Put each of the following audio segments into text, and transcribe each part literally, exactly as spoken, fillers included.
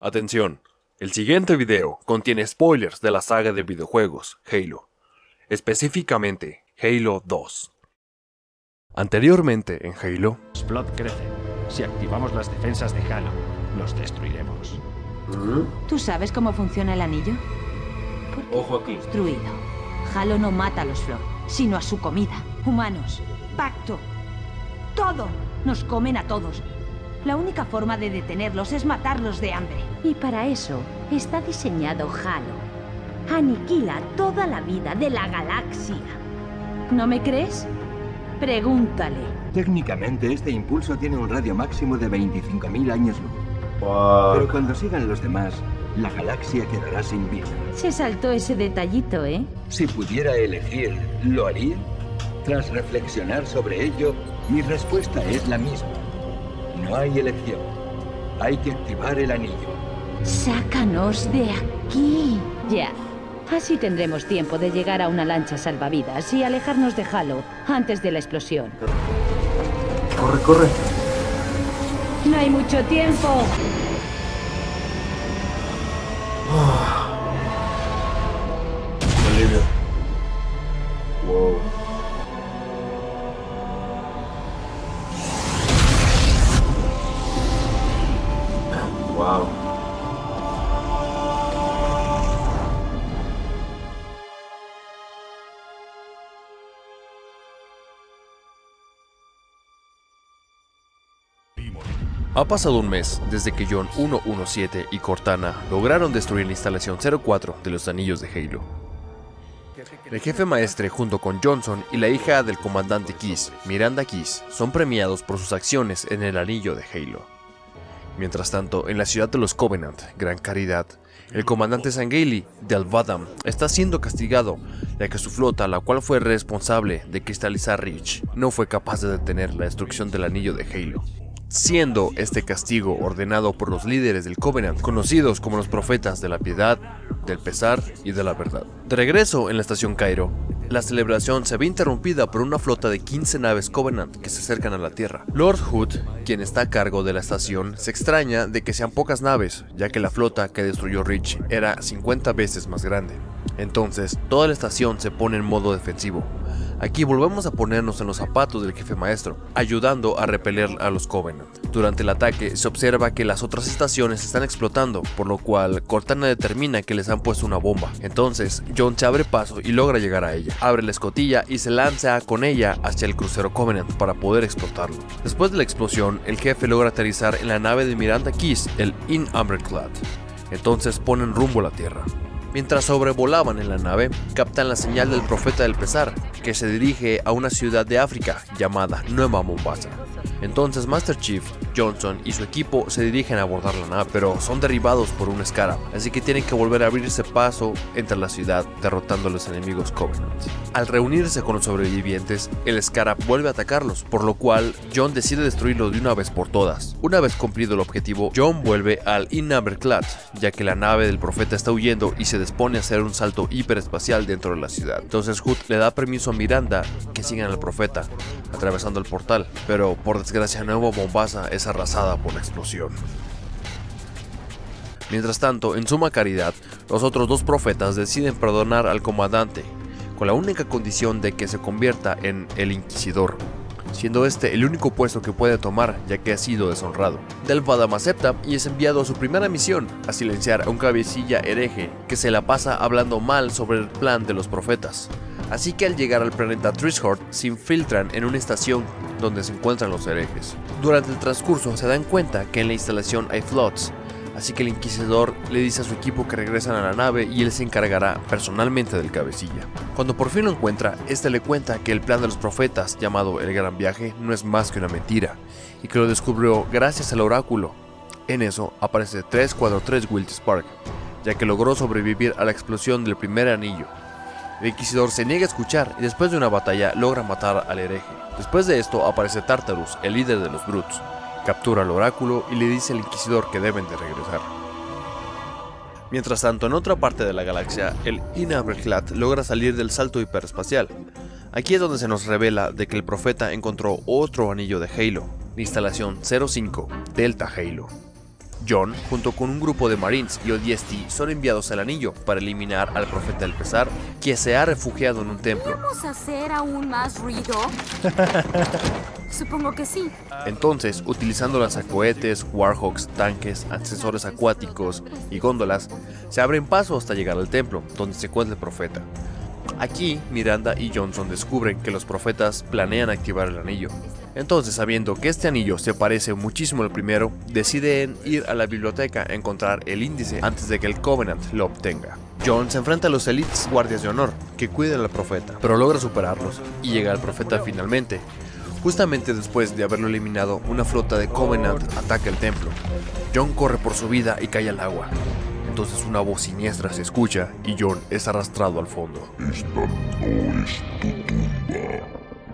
Atención, el siguiente video contiene spoilers de la saga de videojuegos Halo, específicamente Halo dos. Anteriormente en Halo, Los Flood crecen. Si activamos las defensas de Halo, los destruiremos. ¿Tú sabes cómo funciona el anillo? ojo aquí, Construido. Halo no mata a los Flood, sino a su comida. Humanos, pacto, todo. Nos comen a todos. La única forma de detenerlos es matarlos de hambre. Y para eso está diseñado Halo. Aniquila toda la vida de la galaxia. ¿No me crees? Pregúntale. Técnicamente este impulso tiene un radio máximo de veinticinco mil años luz. Wow. Pero cuando sigan los demás, la galaxia quedará sin vida. Se saltó ese detallito, ¿eh? Si pudiera elegir, ¿lo haría? Tras reflexionar sobre ello, mi respuesta es la misma. No hay elección. Hay que activar el anillo. ¡Sácanos de aquí! Ya. Así tendremos tiempo de llegar a una lancha salvavidas y alejarnos de Halo antes de la explosión. Corre, corre. ¡No hay mucho tiempo! Alivio. Wow. Wow. ha pasado un mes desde que John ciento diecisiete y Cortana lograron destruir la instalación cero cuatro de los anillos de Halo. El jefe maestre junto con Johnson y la hija del comandante Keyes, Miranda Keyes, son premiados por sus acciones en el anillo de Halo. Mientras tanto, en la ciudad de los Covenant, Gran Caridad, el comandante Sangheili de Al-Vadam está siendo castigado, ya que su flota, la cual fue responsable de cristalizar Reach, no fue capaz de detener la destrucción del anillo de Halo, siendo este castigo ordenado por los líderes del Covenant, conocidos como los profetas de la piedad, del pesar y de la verdad. De regreso en la estación Cairo, la celebración se ve interrumpida por una flota de quince naves Covenant que se acercan a la Tierra. Lord Hood, quien está a cargo de la estación, se extraña de que sean pocas naves, ya que la flota que destruyó Reach era cincuenta veces más grande. Entonces, toda la estación se pone en modo defensivo. Aquí volvemos a ponernos en los zapatos del jefe maestro, ayudando a repeler a los Covenant. Durante el ataque se observa que las otras estaciones están explotando, por lo cual Cortana determina que les han puesto una bomba. Entonces John se abre paso y logra llegar a ella, abre la escotilla y se lanza con ella hacia el crucero Covenant para poder explotarlo. Después de la explosión, el jefe logra aterrizar en la nave de Miranda Keyes, el Iron-Clad. Entonces ponen rumbo a la Tierra. Mientras sobrevolaban en la nave, captan la señal del profeta del pesar, que se dirige a una ciudad de África llamada Nueva Mombasa. Entonces Master Chief, Johnson y su equipo se dirigen a abordar la nave, pero son derribados por un Scarab, así que tienen que volver a abrirse paso entre la ciudad, derrotando a los enemigos Covenant. Al reunirse con los sobrevivientes, el Scarab vuelve a atacarlos, por lo cual John decide destruirlo de una vez por todas. Una vez cumplido el objetivo, John vuelve al Iron-Clad, ya que la nave del profeta está huyendo y se dispone a hacer un salto hiperespacial dentro de la ciudad. Entonces Hood le da permiso a Miranda que sigan al profeta, atravesando el portal, pero por desgracia Nueva Mombasa es arrasada por la explosión. Mientras tanto, en suma caridad, los otros dos profetas deciden perdonar al comandante, con la única condición de que se convierta en el Inquisidor, siendo este el único puesto que puede tomar ya que ha sido deshonrado. Al-Vadam acepta y es enviado a su primera misión, a silenciar a un cabecilla hereje que se la pasa hablando mal sobre el plan de los profetas. Así que al llegar al planeta Trishort se infiltran en una estación donde se encuentran los herejes. Durante el transcurso se dan cuenta que en la instalación hay Floods, así que el Inquisidor le dice a su equipo que regresan a la nave y él se encargará personalmente del cabecilla. Cuando por fin lo encuentra, este le cuenta que el plan de los profetas, llamado el Gran Viaje, no es más que una mentira, y que lo descubrió gracias al oráculo. En eso aparece tres cuatro tres Wild Spark, ya que logró sobrevivir a la explosión del primer anillo. El Inquisidor se niega a escuchar y después de una batalla logra matar al hereje. Después de esto aparece Tartarus, el líder de los Brutes. Captura al oráculo y le dice al Inquisidor que deben de regresar. Mientras tanto, en otra parte de la galaxia, el Iron-Clad logra salir del salto hiperespacial. Aquí es donde se nos revela de que el profeta encontró otro anillo de Halo, la instalación cero cinco Delta Halo. Jon, junto con un grupo de Marines y O D S T, son enviados al anillo para eliminar al profeta del pesar, que se ha refugiado en un templo. ¿Podemos hacer aún más ruido? Supongo que sí. Entonces, utilizando lanzacohetes, warhawks, tanques, ascensores acuáticos y góndolas, se abren paso hasta llegar al templo, donde se encuentra el profeta. Aquí, Miranda y Johnson descubren que los profetas planean activar el anillo. Entonces, sabiendo que este anillo se parece muchísimo al primero, deciden ir a la biblioteca a encontrar el índice antes de que el Covenant lo obtenga. Jon se enfrenta a los Elites guardias de honor que cuidan al profeta, pero logra superarlos y llega al profeta finalmente. Justamente después de haberlo eliminado, una flota de Covenant ataca el templo. Jon corre por su vida y cae al agua. Entonces una voz siniestra se escucha y Jon es arrastrado al fondo. Esta no es tu tumba.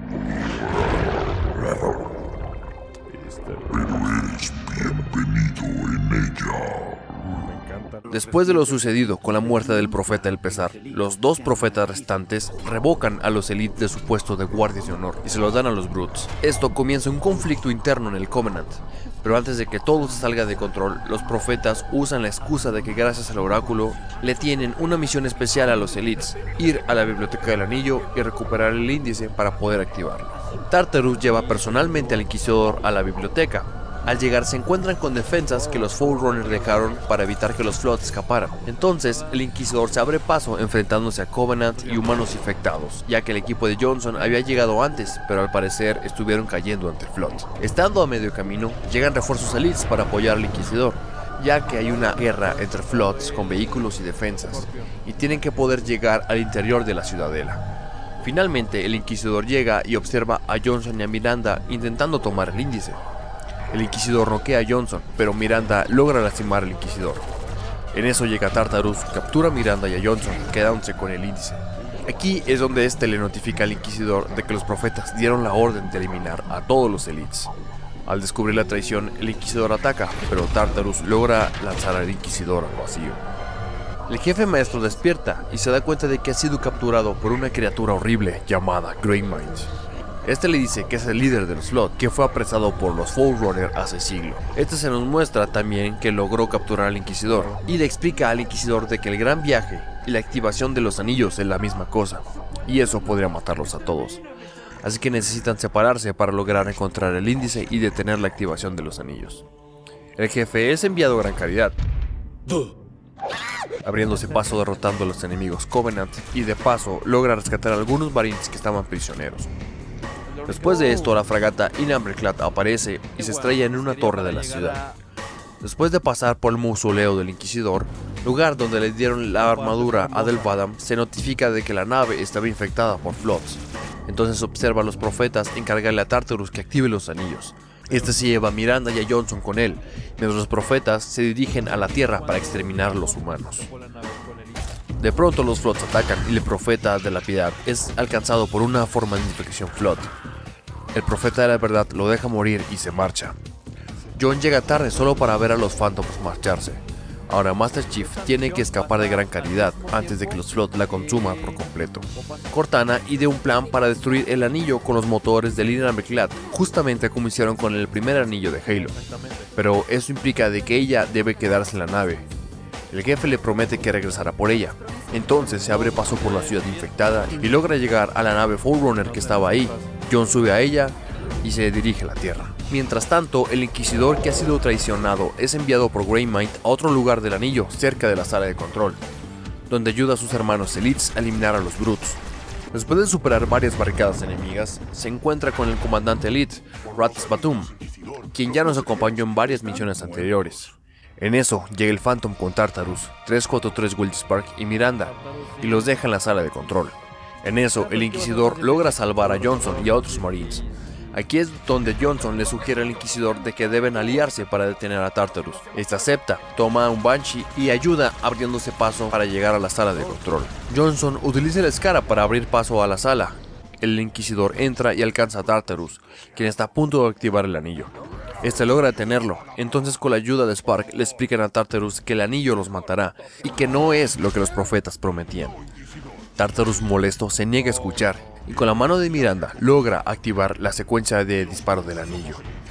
Pero eres bienvenido en ella. Después de lo sucedido con la muerte del profeta del pesar, los dos profetas restantes revocan a los Elite de su puesto de guardias de honor y se los dan a los Brutes. Esto comienza un conflicto interno en el Covenant, pero antes de que todo se salga de control, los profetas usan la excusa de que gracias al oráculo le tienen una misión especial a los Elites: ir a la biblioteca del anillo y recuperar el índice para poder activarlo. Tartarus lleva personalmente al Inquisidor a la biblioteca. Al llegar se encuentran con defensas que los Forerunners dejaron para evitar que los Flood escaparan. Entonces el Inquisidor se abre paso enfrentándose a Covenant y humanos infectados, ya que el equipo de Johnson había llegado antes, pero al parecer estuvieron cayendo ante Flood. Estando a medio camino, llegan refuerzos Elites para apoyar al Inquisidor, ya que hay una guerra entre Floods con vehículos y defensas, y tienen que poder llegar al interior de la ciudadela. Finalmente el Inquisidor llega y observa a Johnson y a Miranda intentando tomar el índice. El Inquisidor noquea a Johnson, pero Miranda logra lastimar al Inquisidor. En eso llega Tartarus, captura a Miranda y a Johnson, quedándose con el índice. Aquí es donde este le notifica al Inquisidor de que los profetas dieron la orden de eliminar a todos los Elites. Al descubrir la traición, el Inquisidor ataca, pero Tartarus logra lanzar al Inquisidor al vacío. El jefe maestro despierta y se da cuenta de que ha sido capturado por una criatura horrible llamada Greymind. Este le dice que es el líder de los Flood, que fue apresado por los Forerunners hace siglo. Este se nos muestra también que logró capturar al Inquisidor, y le explica al Inquisidor de que el gran viaje y la activación de los anillos es la misma cosa, y eso podría matarlos a todos. Así que necesitan separarse para lograr encontrar el índice y detener la activación de los anillos. El jefe es enviado a gran calidad, abriéndose paso derrotando a los enemigos Covenant, y de paso logra rescatar a algunos Marines que estaban prisioneros. Después de esto, la fragata Inambreclad aparece y se estrella en una torre de la ciudad. Después de pasar por el mausoleo del Inquisidor, lugar donde le dieron la armadura a Delvadam, se notifica de que la nave estaba infectada por Floods. Entonces observa a los profetas encargarle a Tartarus que active los anillos. Este se lleva a Miranda y a Johnson con él, mientras los profetas se dirigen a la Tierra para exterminar a los humanos. De pronto los Floods atacan y el profeta de la piedad es alcanzado por una forma de infección Flood. El profeta de la verdad lo deja morir y se marcha. Jon llega tarde solo para ver a los Phantoms marcharse. Ahora Master Chief tiene que escapar de gran calidad antes de que los Flood la consuman por completo. Cortana idea un plan para destruir el anillo con los motores del Inambreclad, justamente como hicieron con el primer anillo de Halo. Pero eso implica de que ella debe quedarse en la nave. El jefe le promete que regresará por ella. Entonces se abre paso por la ciudad infectada y logra llegar a la nave Forerunner que estaba ahí. Jon sube a ella y se dirige a la Tierra. Mientras tanto, el Inquisidor que ha sido traicionado es enviado por Greymind a otro lugar del anillo, cerca de la sala de control, donde ayuda a sus hermanos Elites a eliminar a los Brutes. Después de superar varias barricadas enemigas, se encuentra con el comandante Elite, Ratas Batum, quien ya nos acompañó en varias misiones anteriores. En eso, llega el Phantom con Tartarus, trescientos cuarenta y tres Wildy Spark y Miranda, y los deja en la sala de control. En eso, el Inquisidor logra salvar a Johnson y a otros Marines. Aquí es donde Johnson le sugiere al Inquisidor de que deben aliarse para detener a Tartarus. Este acepta, toma un Banshee y ayuda abriéndose paso para llegar a la sala de control. Johnson utiliza la escara para abrir paso a la sala. El Inquisidor entra y alcanza a Tartarus, quien está a punto de activar el anillo. Este logra detenerlo, entonces con la ayuda de Spark le explican a Tartarus que el anillo los matará y que no es lo que los profetas prometían. Tartarus molesto se niega a escuchar y con la mano de Miranda logra activar la secuencia de disparo del anillo.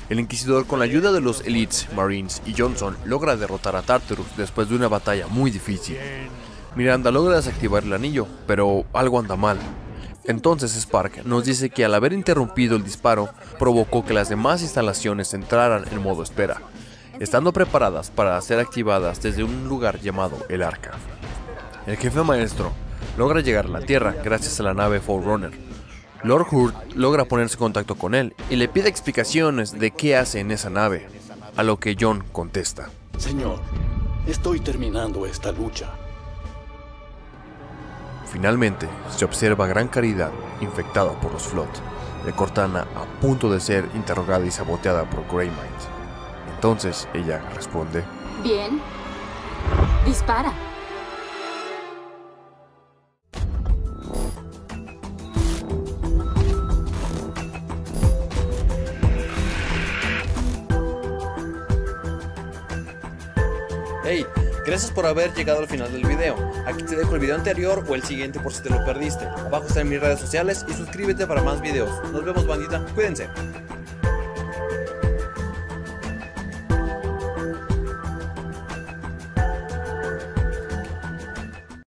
El Inquisidor, con la ayuda de los Elites, Marines y Johnson, logra derrotar a Tartarus después de una batalla muy difícil. Miranda logra desactivar el anillo, pero algo anda mal. Entonces Spark nos dice que al haber interrumpido el disparo, provocó que las demás instalaciones entraran en modo espera, estando preparadas para ser activadas desde un lugar llamado el Arca. El jefe maestro logra llegar a la Tierra gracias a la nave Forerunner. Lord Hurt logra ponerse en contacto con él y le pide explicaciones de qué hace en esa nave, a lo que John contesta: Señor, estoy terminando esta lucha. Finalmente, se observa Gran Caridad infectada por los Flood, de Cortana a punto de ser interrogada y saboteada por Greymite. Entonces ella responde: Bien. Dispara. Hey, gracias por haber llegado al final del video. Aquí te dejo el video anterior o el siguiente por si te lo perdiste. Abajo están mis redes sociales y suscríbete para más videos. Nos vemos, bandita. Cuídense.